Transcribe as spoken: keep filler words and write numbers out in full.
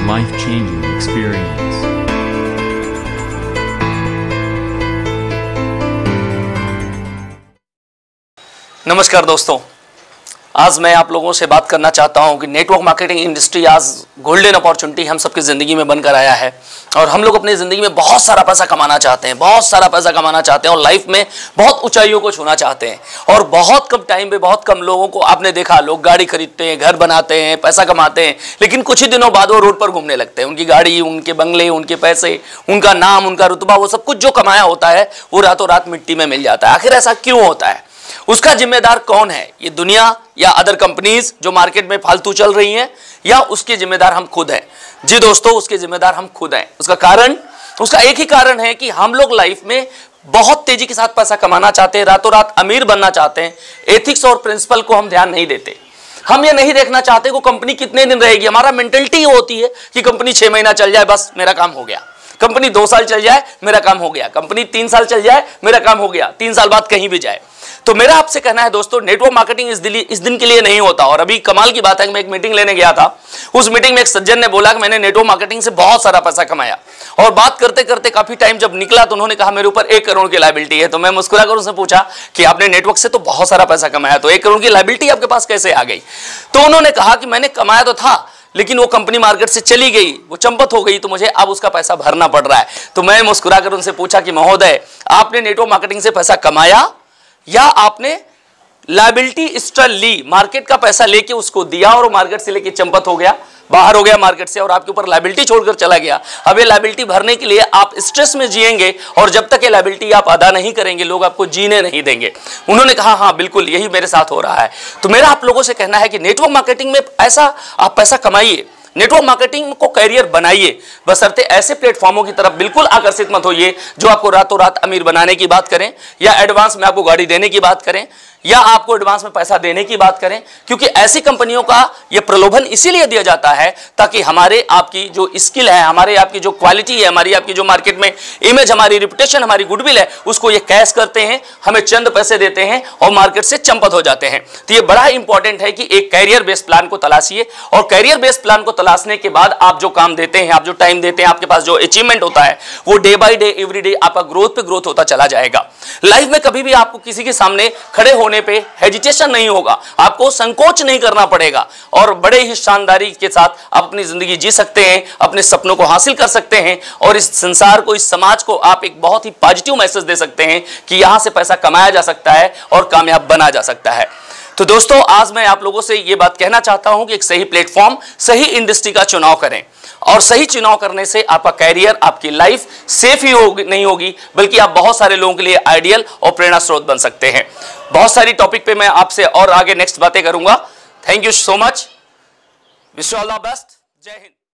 life-changing experience. नमस्कार दोस्तों, आज मैं आप लोगों से बात करना चाहता हूं कि नेटवर्क मार्केटिंग इंडस्ट्री आज गोल्डन अपॉर्चुनिटी हम सबकी ज़िंदगी में बनकर आया है और हम लोग अपनी ज़िंदगी में बहुत सारा पैसा कमाना चाहते हैं, बहुत सारा पैसा कमाना चाहते हैं और लाइफ में बहुत ऊंचाइयों को छूना चाहते हैं। और बहुत कम टाइम पे बहुत कम लोगों को आपने देखा, लोग गाड़ी खरीदते हैं, घर बनाते हैं, पैसा कमाते हैं, लेकिन कुछ ही दिनों बाद वो रोड पर घूमने लगते हैं। उनकी गाड़ी, उनके बंगले, उनके पैसे, उनका नाम, उनका रुतबा, वो सब कुछ जो कमाया होता है वो रातों रात मिट्टी में मिल जाता है। आखिर ऐसा क्यों होता है? उसका जिम्मेदार कौन है? ये दुनिया या अदर कंपनीज जो मार्केट में फालतू चल रही हैं, या उसके जिम्मेदार हम खुद हैं? जी दोस्तों, उसके जिम्मेदार हम खुद हैं। उसका कारण, उसका एक ही कारण है कि हम लोग लाइफ में बहुत तेजी के साथ पैसा कमाना चाहते हैं, रातों रात अमीर बनना चाहते हैं। एथिक्स और प्रिंसिपल को हम ध्यान नहीं देते। हम ये नहीं देखना चाहते कि कंपनी कितने दिन रहेगी। हमारा मेंटलिटी होती है कि कंपनी छह महीना चल जाए, बस मेरा काम हो गया। कंपनी दो साल चल जाए, मेरा काम हो गया। कंपनी तीन साल चल जाए, मेरा काम हो गया। तीन साल बाद कहीं भी जाए। तो मेरा आपसे कहना है दोस्तों, नेटवर्क मार्केटिंग इस दिन इस दिन के लिए नहीं होता। और अभी कमाल की बात है कि मैं एक मीटिंग लेने गया था। उस मीटिंग में एक सज्जन ने बोला कि मैंने नेटवर्क मार्केटिंग से बहुत सारा पैसा कमाया। और बात करते करते काफी टाइम जब निकला तो उन्होंने कहा मेरे ऊपर एक करोड़ की लायबिलिटी है। तो मैं मुस्कुरा कर उनसे पूछा कि आपने नेटवर्क से तो बहुत सारा पैसा कमाया, तो एक करोड़ की लायबिलिटी आपके पास कैसे आ गई? तो उन्होंने कहा कि मैंने कमाया तो था, लेकिन वो कंपनी मार्केट से चली गई, वो चंपत हो गई, तो मुझे अब उसका पैसा भरना पड़ रहा है। तो मैं मुस्कुरा कर उनसे पूछा कि महोदय, आपने नेटवर्क मार्केटिंग से पैसा कमाया या आपने लायबिलिटी एक्स्ट्रा ली, मार्केट का पैसा लेके उसको दिया और वो मार्केट से लेके चंपत हो गया, बाहर हो गया मार्केट से और आपके ऊपर लायबिलिटी छोड़कर चला गया। अब ये लायबिलिटी भरने के लिए आप स्ट्रेस में जिएंगे और जब तक ये लायबिलिटी आप अदा नहीं करेंगे, लोग आपको जीने नहीं देंगे। उन्होंने कहा हाँ बिल्कुल, यही मेरे साथ हो रहा है। तो मेरा आप लोगों से कहना है कि नेटवर्क मार्केटिंग में ऐसा आप पैसा कमाइए, नेटवर्क मार्केटिंग को कैरियर बनाइए, बशर्ते ऐसे प्लेटफॉर्मों की तरफ बिल्कुल आकर्षित मत होइए जो आपको रातों रात अमीर बनाने की बात करें, या एडवांस में आपको गाड़ी देने की बात करें, या आपको एडवांस में पैसा देने की बात करें। क्योंकि ऐसी कंपनियों का यह प्रलोभन इसीलिए दिया जाता है ताकि हमारे आपकी जो स्किल है, हमारे आपकी जो क्वालिटी है, हमारी आपकी जो मार्केट में इमेज, हमारी रिपुटेशन, हमारी गुडविल है, उसको ये कैश करते हैं, हमें चंद पैसे देते हैं और मार्केट से चंपत हो जाते हैं। तो ये बड़ा इंपॉर्टेंट है कि एक कैरियर बेस्ड प्लान को तलाशिए और कैरियर बेस्ड प्लान को तलाशने के बाद आप जो काम देते हैं, आप जो टाइम देते हैं, आपके पास जो अचीवमेंट होता है, वो day by day, every day आपका ग्रोथ पे ग्रोथ होता चला जाएगा। लाइफ में कभी भी आपको किसी के सामने खड़े होने पे हेजिटेशन नहीं होगा, आपको संकोच नहीं करना पड़ेगा और बड़े ही शानदारी के साथ आप अपनी जिंदगी जी सकते हैं, अपने सपनों को हासिल कर सकते हैं और इस संसार को, इस समाज को आप एक बहुत ही पॉजिटिव मैसेज दे सकते हैं कि यहां से पैसा कमाया जा सकता है और कामयाब बना जा सकता है। तो दोस्तों, आज मैं आप लोगों से यह बात कहना चाहता हूं कि एक सही प्लेटफॉर्म, सही इंडस्ट्री का चुनाव करें और सही चुनाव करने से आपका कैरियर, आपकी लाइफ सेफ ही होगी, नहीं होगी, बल्कि आप बहुत सारे लोगों के लिए आइडियल और प्रेरणा स्रोत बन सकते हैं। बहुत सारी टॉपिक पे मैं आपसे और आगे नेक्स्ट बातें करूंगा। Thank you so much. Wish you all the best. जय हिंद।